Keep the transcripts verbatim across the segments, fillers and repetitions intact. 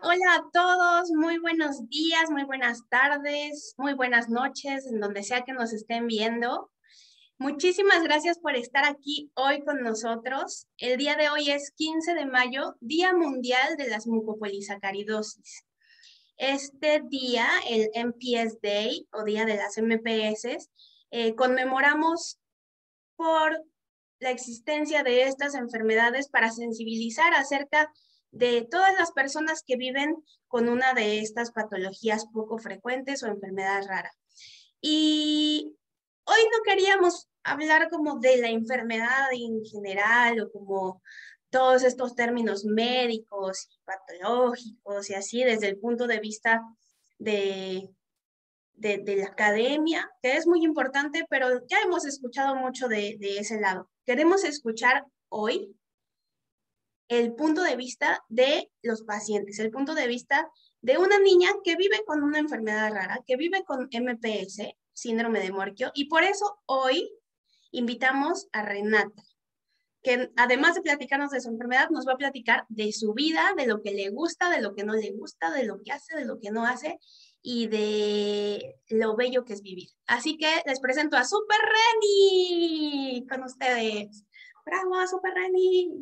hola a todos, muy buenos días, muy buenas tardes, muy buenas noches, en donde sea que nos estén viendo. Muchísimas gracias por estar aquí hoy con nosotros. El día de hoy es quince de mayo, Día Mundial de las Mucopolisacaridosis. Este día, el M P S Day o Día de las M P S, eh, conmemoramos por la existencia de estas enfermedades para sensibilizar acerca de todas las personas que viven con una de estas patologías poco frecuentes o enfermedad rara. Y hoy no queríamos hablar como de la enfermedad en general o como todos estos términos médicos y patológicos y así desde el punto de vista de, de, de la academia, que es muy importante, pero ya hemos escuchado mucho de, de ese lado. Queremos escuchar hoy el punto de vista de los pacientes, el punto de vista de una niña que vive con una enfermedad rara, que vive con M P S, síndrome de Morquio, y por eso hoy invitamos a Renata, que además de platicarnos de su enfermedad, nos va a platicar de su vida, de lo que le gusta, de lo que no le gusta, de lo que hace, de lo que no hace, y de lo bello que es vivir. Así que les presento a Super Reni con ustedes. ¡Bravo, Super Reni!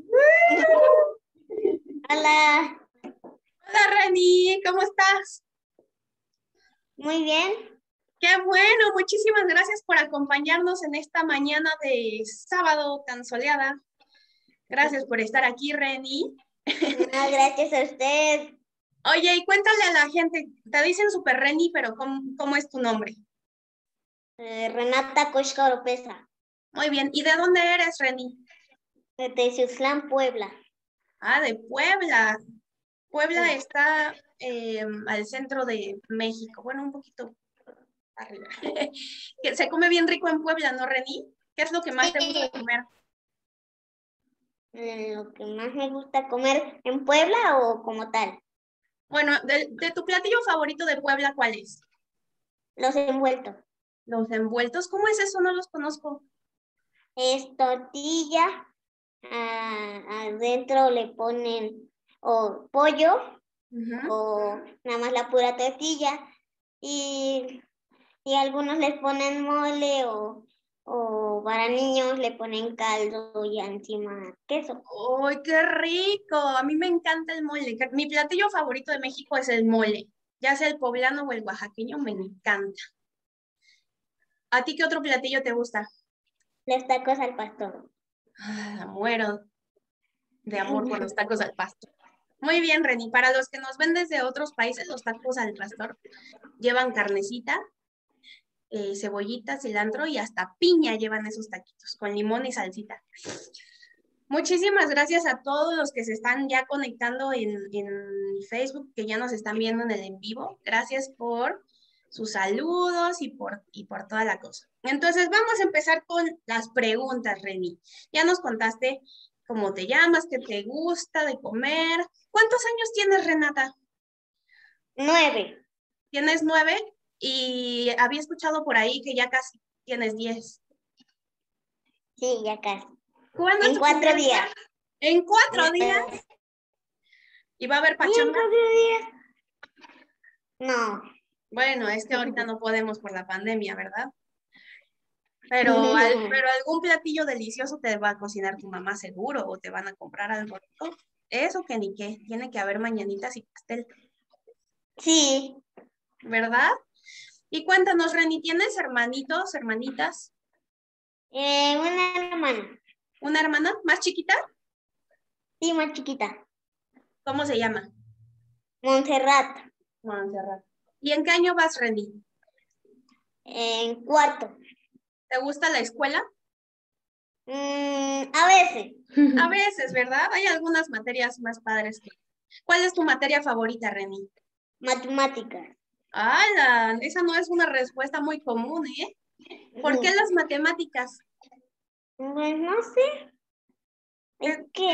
Hola, Hola Reni, ¿cómo estás? muy bien. Qué bueno, muchísimas gracias por acompañarnos en esta mañana de sábado tan soleada. Gracias por estar aquí, Reni. No, gracias a usted. Oye, y cuéntale a la gente, te dicen Super Reni, pero ¿cómo, cómo es tu nombre? Eh, Renata Koshka Oropesa, Muy bien, ¿y de dónde eres, Reni? de Teciutlán, Puebla. Ah, de Puebla. Puebla Sí. está eh, al centro de México, bueno, un poquito arriba. Que se come bien rico en Puebla, ¿no, Reni? ¿Qué es lo que más te gusta Sí. comer? Eh, Lo que más me gusta comer en Puebla o como tal, Bueno, de, de tu platillo favorito de Puebla, ¿cuál es? los envueltos. Los envueltos, ¿cómo es eso? No los conozco. Es tortilla, ah, adentro le ponen o pollo Uh-huh. o nada más la pura tortilla y, y algunos les ponen mole o, o para niños le ponen caldo y encima queso. ¡Ay, qué rico! A mí me encanta el mole. Mi platillo favorito de México es el mole. Ya sea el poblano o el oaxaqueño, me encanta. ¿A ti qué otro platillo te gusta? Los tacos al pastor. Ah, muero de amor por los tacos al pastor. Muy bien, Reni. Para los que nos ven desde otros países, los tacos al pastor llevan carnecita, eh, cebollita, cilantro y hasta piña llevan esos taquitos, con limón y salsita. Muchísimas gracias a todos los que se están ya conectando en, en Facebook, que ya nos están viendo en el en vivo. Gracias por sus saludos y por, y por toda la cosa. Entonces, vamos a empezar con las preguntas, Reni. Ya nos contaste cómo te llamas, qué te gusta de comer. ¿Cuántos años tienes, Renata? Nueve. Tienes nueve y había escuchado por ahí que ya casi tienes diez. Sí, ya casi. ¿Cuándo es En tu cuatro cumpleaños? días. En cuatro días. Eh, ¿Y va a haber ¿Y en pachanga? cuatro días? No. Bueno, es que ahorita no podemos por la pandemia, ¿verdad? Pero, al, pero algún platillo delicioso te va a cocinar tu mamá seguro o te van a comprar algo rico. Eso que ni qué, tiene que haber mañanitas y pastel, Sí. ¿verdad? Y cuéntanos, Reni, ¿tienes hermanitos, hermanitas? Eh, una hermana. ¿Una hermana más chiquita? Sí, más chiquita. ¿Cómo se llama? Montserrat. Montserrat. ¿Y en qué año vas, Reni? En cuarto. ¿Te gusta la escuela? Mm, a veces. A veces, ¿verdad? Hay algunas materias más padres que... ¿Cuál es tu materia favorita, Reni? Matemáticas. ¡Hala! Esa no es una respuesta muy común, ¿eh? ¿Por qué las matemáticas? Pues no sé. Es que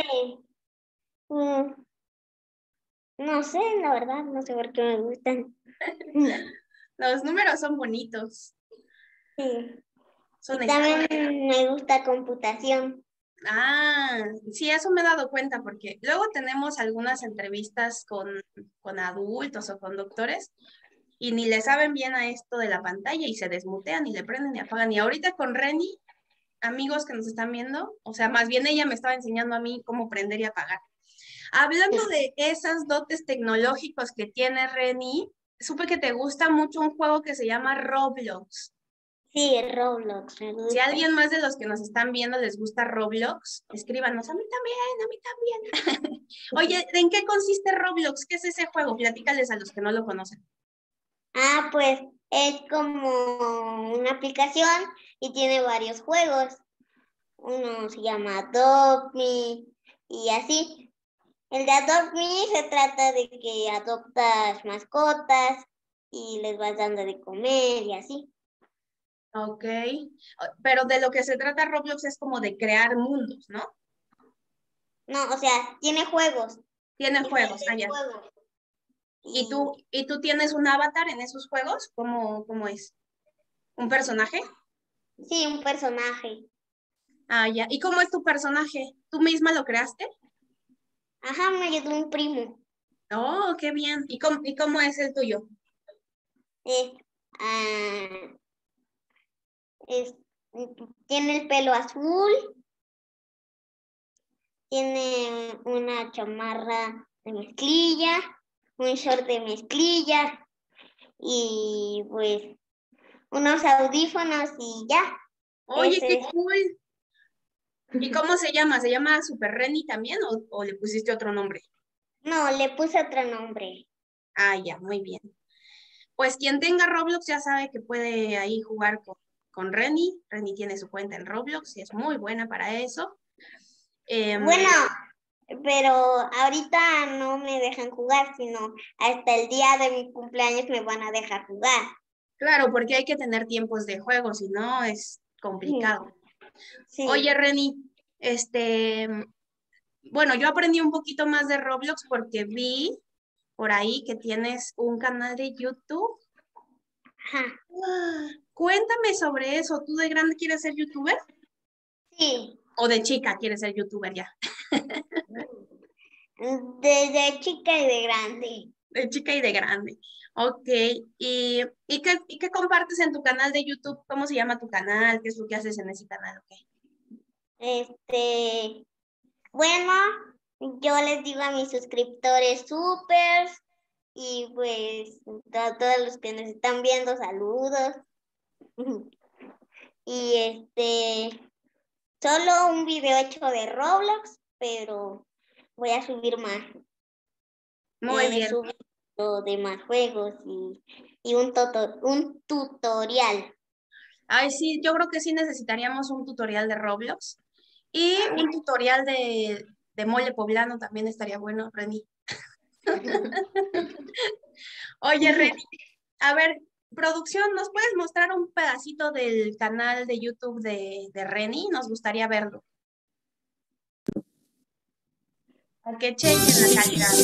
mm, no sé, la verdad, no sé por qué me gustan. Los números son bonitos. Sí. Son Y también exactos. me gusta computación. Ah, sí, eso me he dado cuenta porque luego tenemos algunas entrevistas con, con adultos o con doctores y ni le saben bien a esto de la pantalla y se desmutean y le prenden y apagan. Y ahorita con Reni, amigos que nos están viendo, o sea, más bien ella me estaba enseñando a mí cómo prender y apagar. Hablando de esas dotes tecnológicos que tiene Reni, supe que te gusta mucho un juego que se llama Roblox. Sí, Roblox, me Si a gusta. alguien más de los que nos están viendo les gusta Roblox, escríbanos. A mí también, a mí también. Oye, ¿en qué consiste Roblox? ¿Qué es ese juego? Platícales a los que no lo conocen. Ah, pues es como una aplicación y tiene varios juegos. Uno se llama Adopt Me y así. El de Adopt Me se trata de que adoptas mascotas y les vas dando de comer y así. Ok. Pero de lo que se trata Roblox es como de crear mundos, ¿no? No, o sea, tiene juegos, Tiene juegos diferentes allá. juegos. ¿Y Y tú, y tú tienes un avatar en esos juegos? ¿Cómo, cómo es? ¿Un personaje? sí, un personaje. Ah, ya. ¿Y cómo es tu personaje? ¿Tú misma lo creaste? Ajá, me ayudó un primo. Oh, qué bien. ¿Y cómo, y cómo es el tuyo? Es, ah, es, tiene el pelo azul, tiene una chamarra de mezclilla, un short de mezclilla y pues unos audífonos y ya. Oye, qué Ese es. cool. ¿Y cómo se llama? ¿Se llama Super Reni también o, o le pusiste otro nombre? No, le puse otro nombre. Ah, ya, muy bien. Pues quien tenga Roblox ya sabe que puede ahí jugar con, con Reni. Reni tiene su cuenta en Roblox y es muy buena para eso. Em, Bueno, pero ahorita no me dejan jugar, sino hasta el día de mi cumpleaños me van a dejar jugar. claro, porque hay que tener tiempos de juego, si no es complicado. Sí. Oye, Reni, este, bueno, yo aprendí un poquito más de Roblox porque vi por ahí que tienes un canal de YouTube. Ajá. Ah, cuéntame sobre eso. ¿Tú de grande quieres ser youtuber? Sí. ¿O de chica quieres ser youtuber ya? Desde chica y de grande. De chica y de grande. Ok. ¿Y, y qué, y qué compartes en tu canal de YouTube? ¿Cómo se llama tu canal? ¿Qué es lo que haces en ese canal? Ok. Este, bueno, yo les digo a mis suscriptores súper y pues a todos los que nos están viendo, saludos. Y este, solo un video hecho de Roblox, pero voy a subir más. Muy He bien. subido de más juegos y, y un, toto- un tutorial. Ay, sí, yo creo que sí necesitaríamos un tutorial de Roblox y un tutorial de, de mole poblano también estaría bueno, Reni. Oye, Reni, a ver, producción, ¿nos puedes mostrar un pedacito del canal de YouTube de, de Reni? Nos gustaría verlo. Aunque chequen la calidad.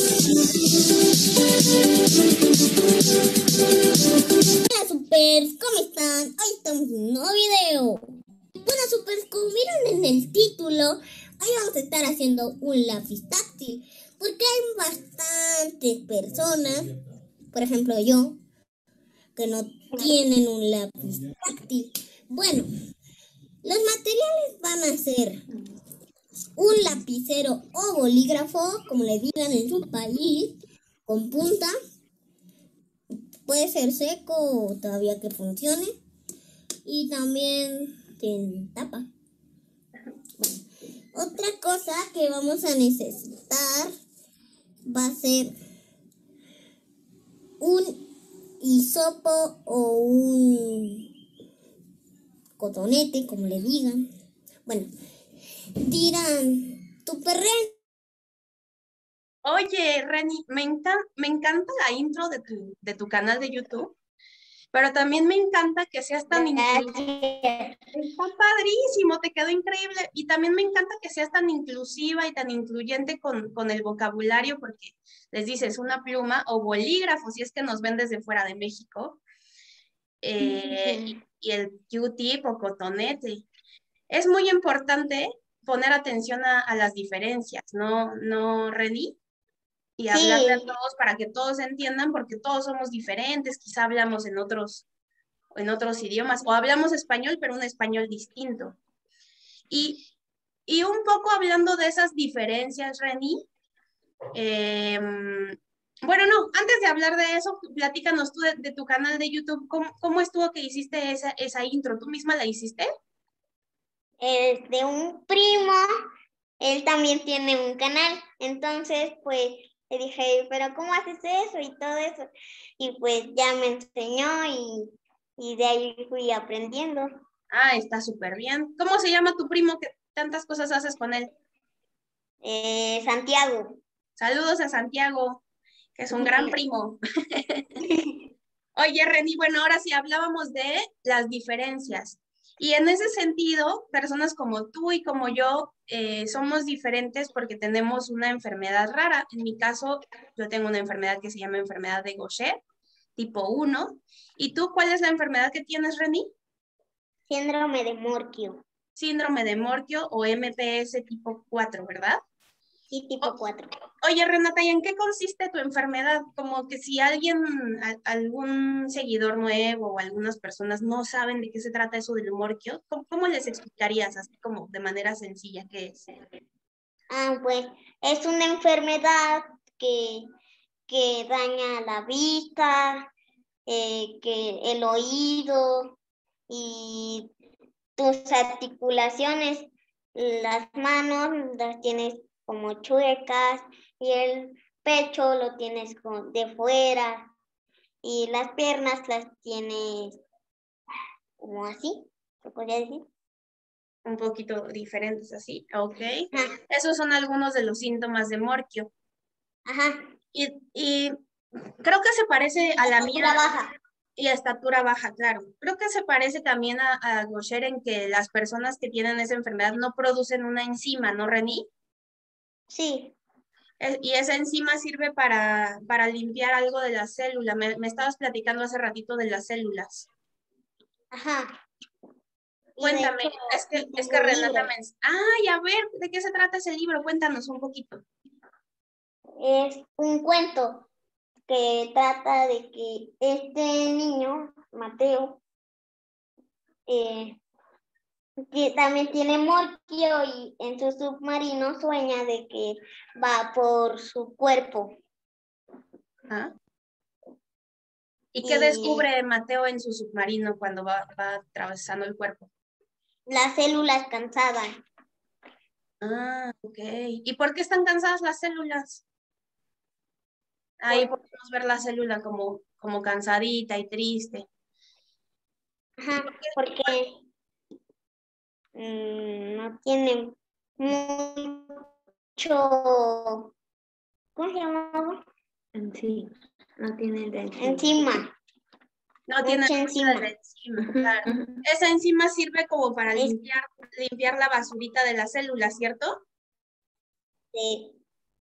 Hola supers, ¿cómo están? Hoy estamos en un nuevo video. Bueno supers, como vieron en el título, hoy vamos a estar haciendo un lápiz táctil. Porque hay bastantes personas, por ejemplo yo, que no tienen un lápiz táctil. Bueno, los materiales van a ser un lapicero o bolígrafo, como le digan en su país, con punta. Puede ser seco o todavía que funcione. Y también tiene tapa. Otra cosa que vamos a necesitar va a ser un hisopo o un cotonete, como le digan. Bueno, dirán, tu perrero. Oye, Reni, me encanta, me encanta la intro de tu, de tu canal de YouTube, pero también me encanta que seas tan inclusivo. Gracias. Está padrísimo, te quedó increíble. Y también me encanta que seas tan inclusiva y tan incluyente con, con el vocabulario, porque les dices una pluma o bolígrafo, si es que nos ven desde fuera de México, eh, y, y el Q-tip o cotonete. Es muy importante poner atención a, a las diferencias, ¿no, no, Reni? Y Sí. hablarle a todos para que todos entiendan, porque todos somos diferentes, quizá hablamos en otros, en otros idiomas, o hablamos español, pero un español distinto. Y, y un poco hablando de esas diferencias, Reni, eh, bueno, no, antes de hablar de eso, platícanos tú de, de tu canal de YouTube, ¿cómo, cómo estuvo que hiciste esa, esa intro? ¿Tú misma la hiciste? Es de un primo, él también tiene un canal, entonces pues le dije, pero ¿cómo haces eso? Y todo eso, y pues ya me enseñó y, y de ahí fui aprendiendo. Ah, está súper bien. ¿Cómo se llama tu primo que tantas cosas haces con él? Eh, Santiago. Saludos a Santiago, que es un gran primo. Oye, Reni, bueno, ahora sí hablábamos de las diferencias. Y en ese sentido, personas como tú y como yo eh, somos diferentes porque tenemos una enfermedad rara. En mi caso, yo tengo una enfermedad que se llama enfermedad de Gaucher, tipo uno. ¿Y tú cuál es la enfermedad que tienes, Reni? Síndrome de Morquio. Síndrome de Morquio o M P S tipo cuatro, ¿verdad? Sí, tipo cuatro. Oye, Renata, ¿y en qué consiste tu enfermedad? Como que si alguien, a- algún seguidor nuevo o algunas personas no saben de qué se trata eso del Morquio, ¿cómo, cómo les explicarías así como de manera sencilla qué es? Ah, pues es una enfermedad que, que daña la vista, eh, que el oído y tus articulaciones, las manos las tienes como chuecas y el pecho lo tienes con- de fuera y las piernas las tienes como así, ¿se podría decir? Un poquito diferentes así, ok. Ajá, Esos son algunos de los síntomas de Morquio. ajá. Y, y creo que se parece a la mía. Estatura baja. Y a estatura baja, claro. Creo que se parece también a, a Gaucher en que las personas que tienen esa enfermedad no producen una enzima, ¿no, Reni? Sí, Eh, Y esa enzima sirve para, para limpiar algo de la célula. Me, me estabas platicando hace ratito de las células. ajá. Y de Cuéntame, hecho, es que, es que tengo Renata libros. me... Ay, a ver, ¿de qué se trata ese libro? Cuéntanos un poquito. Es un cuento que trata de que este niño, Mateo, eh, que también tiene morquio y en su submarino sueña de que va por su cuerpo. ¿Ah? ¿Y qué Y descubre Mateo en su submarino cuando va, va atravesando el cuerpo? las células cansadas. Ah, ok. ¿Y por qué están cansadas las células? Ahí Por, podemos ver la célula como, como cansadita y triste. ¿Y ajá, por qué? porque mmm, no tiene mucho, ¿cómo se llama? Sí, no tiene el enzima. Enzima. No tiene Mucha mucha de enzima. la enzima, claro. Esa enzima sirve como para Es limpiar, limpiar la basurita de la célula, ¿cierto? de,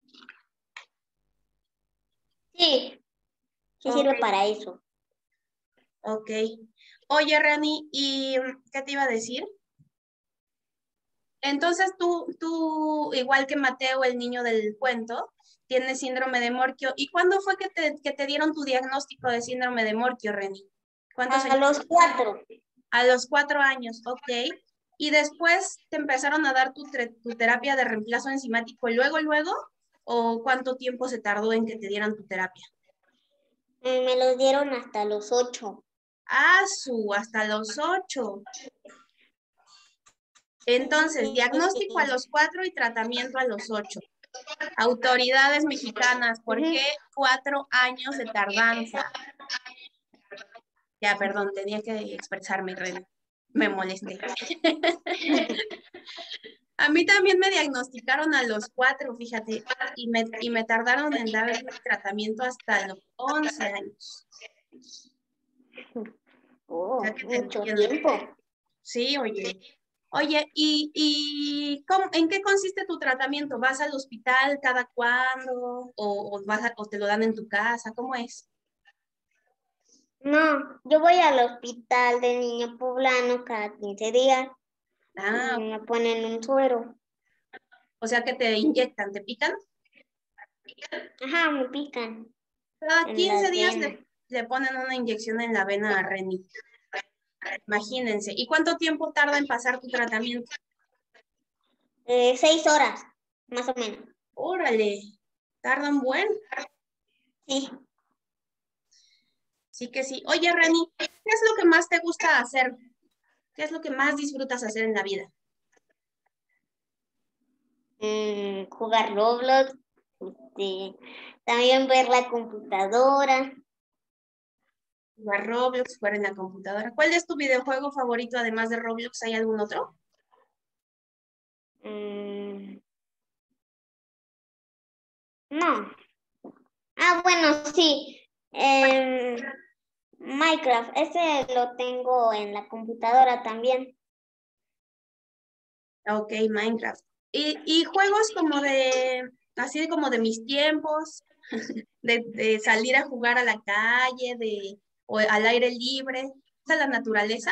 sí, sí Ok, sirve para eso. ok. Oye, Rani, ¿y mm, qué te iba a decir? Entonces tú, tú, igual que Mateo, el niño del cuento, tienes síndrome de Morquio. ¿Y cuándo fue que te, que te dieron tu diagnóstico de síndrome de Morquio, Reni? ¿Cuántos A años? los cuatro. A los cuatro años, ok. Y después te empezaron a dar tu, tre- tu terapia de reemplazo enzimático luego, luego, ¿o cuánto tiempo se tardó en que te dieran tu terapia? Eh, me los dieron hasta los ocho. Ah, su, hasta los ocho. Entonces, diagnóstico a Sí. los cuatro y tratamiento a los ocho. Autoridades mexicanas, ¿por Ujú. qué cuatro años de tardanza? Ya, perdón, tenía que expresarme, Ren. Me molesté. A mí también me diagnosticaron a los cuatro, fíjate, y me, y me tardaron en darme tratamiento hasta los once años. O sea Oh, que te mucho entiendo. tiempo. Sí, oye. Oye, ¿y, y cómo- en qué consiste tu tratamiento? ¿Vas al hospital cada cuándo? ¿O, o vas a- o te lo dan en tu casa? ¿Cómo es? No, yo voy al hospital de niño poblano cada quince días y Ah, me ponen un suero. O sea que te inyectan, te pican. Ajá, me pican Cada en quince las días venas. le, le ponen una inyección en la vena a Reni. Imagínense. ¿Y cuánto tiempo tarda en pasar tu tratamiento? Eh, seis horas, más o menos. Órale, tarda un buen. Sí. Sí que sí. Oye, Reni, ¿qué es lo que más te gusta hacer? ¿Qué es lo que más disfrutas hacer en la vida? Mm, jugar Roblox. Este, también ver la computadora. Jugar Roblox, jugar en la computadora. ¿Cuál es tu videojuego favorito además de Roblox? ¿Hay algún otro? Mm, no. Ah, bueno, sí. Em, Minecraft, ese lo tengo en la computadora también. Ok, Minecraft. ¿Y, y juegos como de, así como de mis tiempos, de, de salir a jugar a la calle, de, o al aire libre, a la naturaleza?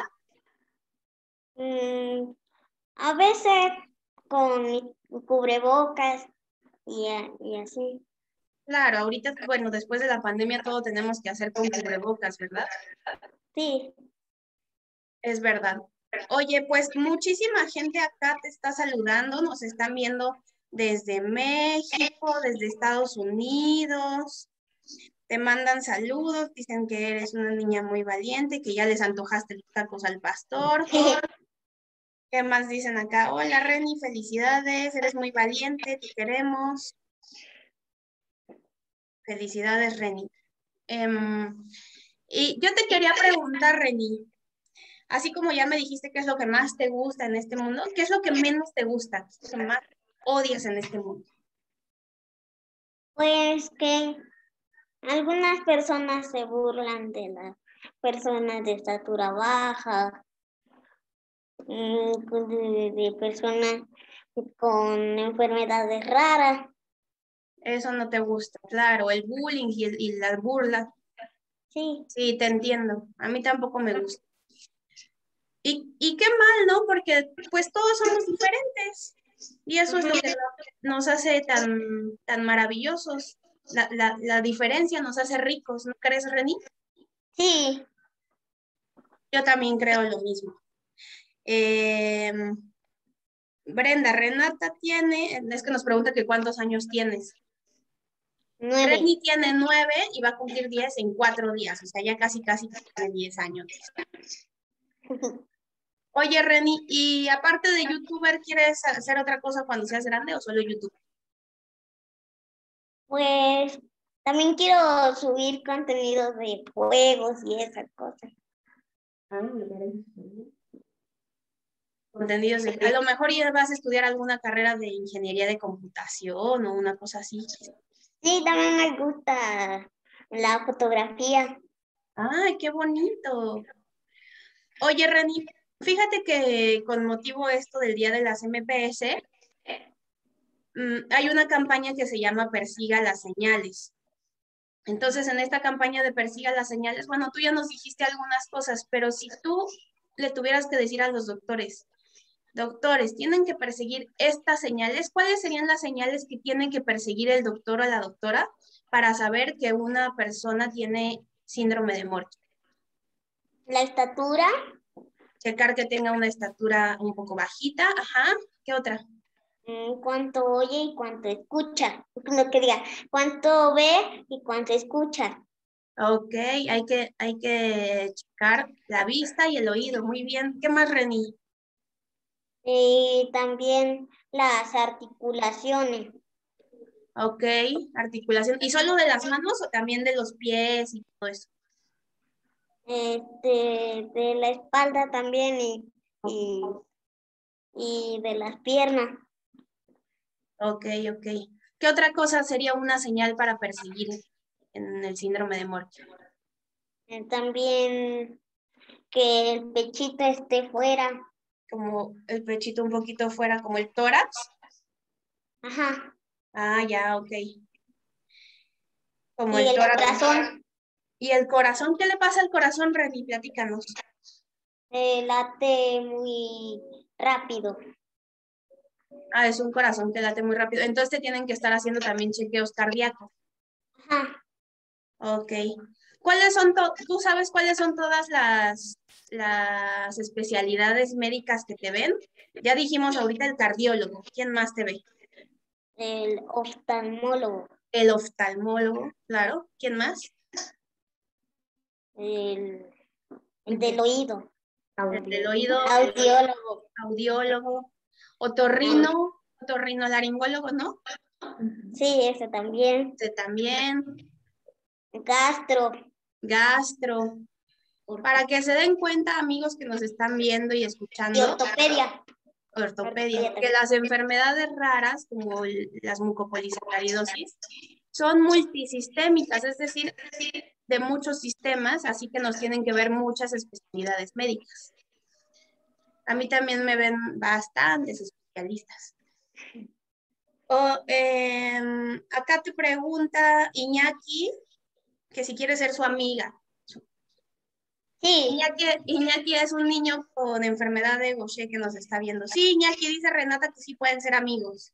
Mm, a veces con mi cubrebocas y, a- y así. Claro, ahorita, bueno, después de la pandemia todo tenemos que hacer con cubrebocas, ¿verdad? Sí. Es verdad. Oye, pues muchísima gente acá te está saludando, nos están viendo desde México, desde Estados Unidos, te mandan saludos, dicen que eres una niña muy valiente, que ya les antojaste los tacos al pastor. ¿Qué más dicen acá? Hola Reni, felicidades, eres muy valiente, te queremos. Felicidades, Reni. Em, y yo te quería preguntar, Reni, así como ya me dijiste qué es lo que más te gusta en este mundo, ¿qué es lo que menos te gusta? ¿Qué es lo que más odias en este mundo? Pues que algunas personas se burlan de las personas de estatura baja, mm, pues de, de personas con enfermedades raras. Eso no te gusta, claro, el bullying y, el- y la burla. Sí, Sí, te entiendo. A mí tampoco me gusta. Y, y qué mal, ¿no? Porque pues todos somos diferentes. Y eso es lo que no- nos hace tan, tan maravillosos. La, la, la diferencia nos hace ricos, ¿no crees, Reni? sí. Yo también creo lo mismo. Em, Brenda, Renata tiene, es que nos pregunta que cuántos años tienes. Nueve. Reni tiene nueve y va a cumplir diez en cuatro días, o sea, ya casi, casi tiene diez años. Oye, Reni, y aparte de youtuber, ¿quieres hacer otra cosa cuando seas grande o solo YouTube? Pues también quiero subir contenidos de juegos y esas cosas. Ah, me parece bien. Contenidos de- a lo mejor ya vas a estudiar alguna carrera de ingeniería de computación o una cosa así. Sí, también me gusta la fotografía. ¡Ay, qué bonito! Oye, Reni, fíjate que con motivo esto del Día de las M P S, mm, hay una campaña que se llama Persiga las señales. Entonces, en esta campaña de Persiga las señales, bueno, tú ya nos dijiste algunas cosas, pero si tú le tuvieras que decir a los doctores, doctores, tienen que perseguir estas señales, ¿cuáles serían las señales que tienen que perseguir el doctor o la doctora para saber que una persona tiene síndrome de muerte? La estatura, Checar que tenga una estatura un poco bajita, ajá, ¿qué otra? mm, cuánto oye y cuánto escucha. No que diga, cuánto ve y cuánto escucha. Ok, hay que, hay que checar la vista y el oído, muy bien. ¿Qué más, Reni? Y también las articulaciones. Ok, articulación. ¿Y solo de las manos o también de los pies y todo eso? Este, de la espalda también y, y, y de las piernas. Ok, ok. ¿Qué otra cosa sería una señal para perseguir en el síndrome de muerte? Eh, también que el pechito esté fuera. Como el pechito un poquito fuera, como el tórax. Ajá. Ah, ya, ok. Como Y el el tórax. corazón ¿Y el corazón? ¿Qué le pasa al corazón, Reni? Platícanos. eh, late muy rápido. Ah, es un corazón que late muy rápido. Entonces te tienen que estar haciendo también chequeos cardíacos. Ajá. Ok. ¿Cuáles son, to- tú sabes cuáles son todas las, las especialidades médicas que te ven? Ya dijimos ahorita el cardiólogo. ¿Quién más te ve? El oftalmólogo, El oftalmólogo, claro. ¿Quién más? el, el del oído, El del oído, audiólogo. audiólogo, otorrino, otorrinolaringólogo, ¿no? Sí, ese también. Ese también. Gastro. Gastro. Para que se den cuenta, amigos que nos están viendo y Y escuchando, ortopedia. ortopedia, que las enfermedades raras, como el- las mucopolisacaridosis, son multisistémicas, es decir, de muchos sistemas, así que nos tienen que ver muchas especialidades médicas. A mí también me ven bastantes especialistas. O, em, acá te pregunta Iñaki que si quiere ser su amiga. Sí. Iñaki, Iñaki es un niño con enfermedad de Gaucher que nos está viendo. Sí, Iñaki, dice Renata que sí pueden ser amigos.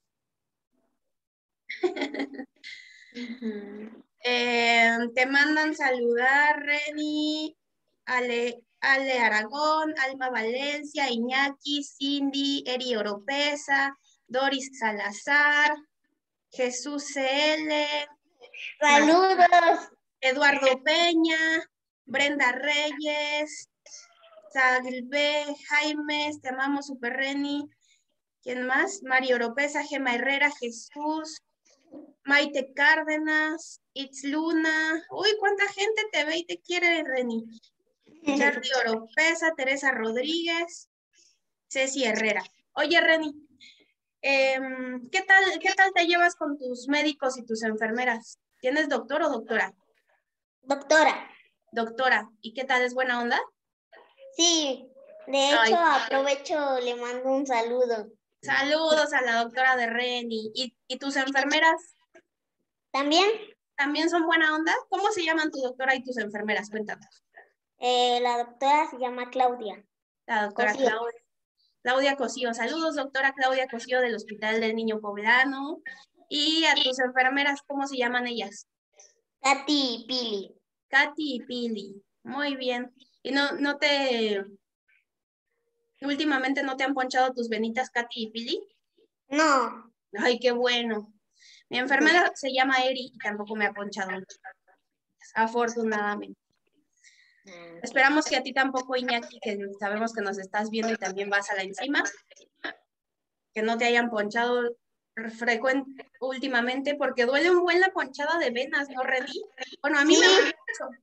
Eh, te mandan saludar, Reni, Ale, Ale Aragón, Alma Valencia, Iñaki, Cindy, Eri Oropesa, Doris Salazar, Jesús C L, Saludos. Eduardo Peña, Brenda Reyes, Salve, Jaime, te amamos, Super Reni. ¿Quién más? Mario Oropesa, Gema Herrera, Jesús, Maite Cárdenas, It's Luna. Uy, cuánta gente te ve y te quiere, Reni. Charlie Oropesa, Teresa Rodríguez, Ceci Herrera. Oye, Reni, eh, ¿qué tal, ¿qué tal te llevas con tus médicos y tus enfermeras? ¿Tienes doctor o doctora? Doctora. Doctora. ¿Y qué tal? ¿Es buena onda? Sí, de hecho, Ay. aprovecho, le mando un saludo. Saludos a la doctora de Reni. ¿Y, y tus enfermeras ¿También? también son buena onda? ¿Cómo se llaman tu doctora y tus enfermeras? Cuéntanos. Eh, la doctora se llama Claudia. La doctora Cosío. Claudia. Claudia Cosío. Saludos, doctora Claudia Cosío del Hospital del Niño Poblano. Y a tus enfermeras, ¿cómo se llaman ellas? Katy y Pili. Katy y Pili. Muy bien. ¿Y no, no te... últimamente no te han ponchado tus venitas, Katy y Pili? No. Ay, qué bueno. Mi enfermera se llama Eri y tampoco me ha ponchado. Afortunadamente. Esperamos que a ti tampoco, Iñaki, que sabemos que nos estás viendo y también vas a la enzima, que no te hayan ponchado frecuente últimamente, porque duele un buen la ponchada de venas, ¿no, Reni? Bueno, a mí Sí. me duele mucho.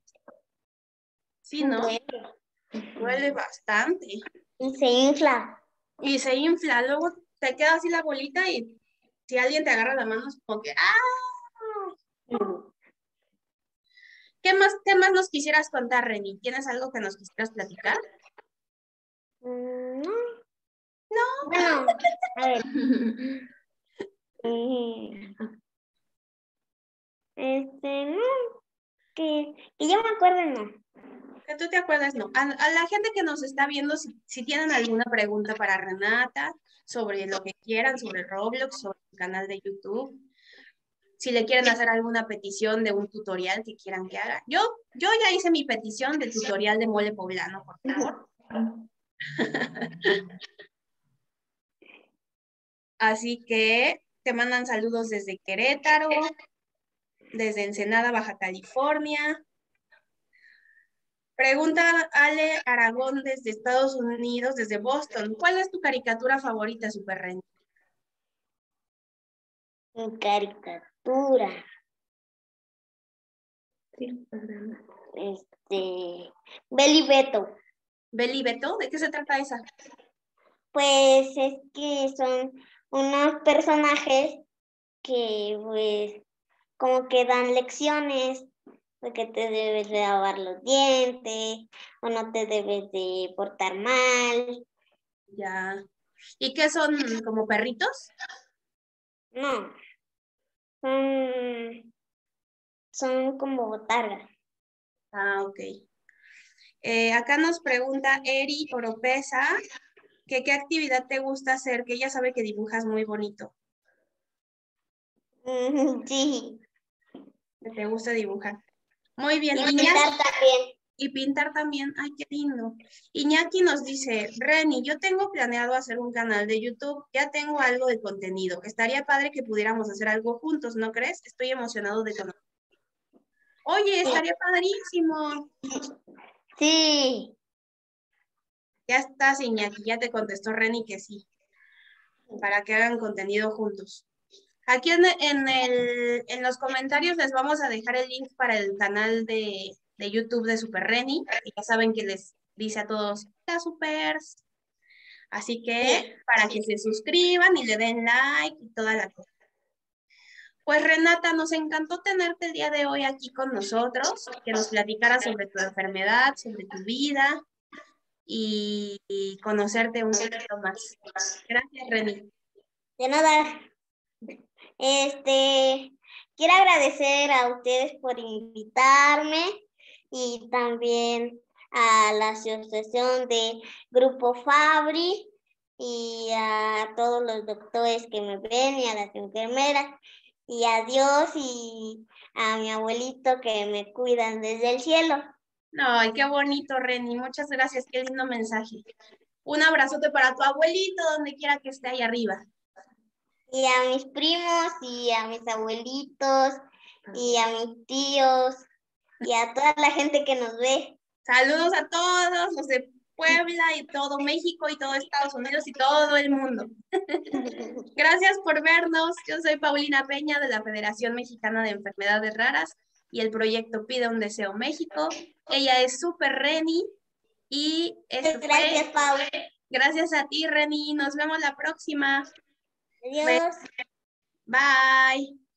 Sí, ¿no? Duele. Duele bastante. Y se infla. Y se infla, luego te queda así la bolita y si alguien te agarra la mano es como que ¡ah! ¿Qué más, qué más nos quisieras contar, Reni? ¿Tienes algo que nos quisieras platicar? Mm, No. No. Bueno, a ver. Eh, Este, no. Que, que yo me acuerdo, no. Que tú te acuerdas, no. A, a la gente que nos está viendo, si, si tienen alguna pregunta para Renata, sobre lo que quieran, sobre Roblox, sobre el canal de YouTube, si le quieren hacer alguna petición de un tutorial que quieran que haga. Yo, yo ya hice mi petición de tutorial de mole poblano, por favor. Así que te mandan saludos desde Querétaro, desde Ensenada, Baja California. Pregunta Ale Aragón desde Estados Unidos, desde Boston. ¿Cuál es tu caricatura favorita, Super Ren? Mi caricatura. Sí, programa. Este. Beli Beto. ¿Beli Beto? ¿De qué se trata esa? Pues es que son unos personajes que, pues, como que dan lecciones de que te debes de lavar los dientes o no te debes de portar mal. Ya. ¿Y qué son? ¿Como perritos? No, son, son como botargas. Ah, ok. Eh, acá nos pregunta Eri Oropesa. que qué actividad te gusta hacer, que ella sabe que dibujas muy bonito, Mm, Sí, que te gusta dibujar. Muy bien, y Iñaki. pintar también. Y pintar también, ay, qué lindo. Iñaki nos dice, Reni, yo tengo planeado hacer un canal de YouTube, ya tengo algo de contenido. Estaría padre que pudiéramos hacer algo juntos, ¿no crees? Estoy emocionado de conocer. Oye, estaría padrísimo. Sí, Ya estás, Iñaki, ya te contestó Reni que sí, para que hagan contenido juntos. Aquí en, en, el, en los comentarios les vamos a dejar el link para el canal de, de YouTube de Super Reni, que ya saben que les dice a todos, hola supers. Así que para que se suscriban y le den like y toda la cosa. Pues Renata, nos encantó tenerte el día de hoy aquí con nosotros, que nos platicaras sobre tu enfermedad, sobre tu vida y, y conocerte un poquito más. Gracias, Reni. de nada. Este, quiero agradecer a ustedes por invitarme y también a la asociación de Grupo Fabri y a todos los doctores que me ven y a las enfermeras y a Dios y a mi abuelito que me cuidan desde el cielo. Ay, qué bonito, Reni. Muchas gracias, qué lindo mensaje. Un abrazote para tu abuelito, donde quiera que esté ahí arriba. Y a mis primos y a mis abuelitos y a mis tíos y a toda la gente que nos ve. Saludos a todos los de Puebla y todo México y todo Estados Unidos y todo el mundo. Gracias por vernos. Yo soy Paulina Peña de la Federación Mexicana de Enfermedades Raras y el proyecto Pide un Deseo México. Ella es Super Reni y esto Gracias, fue... Pau. Gracias a ti, Reni. Nos vemos la próxima. Adiós. Bye.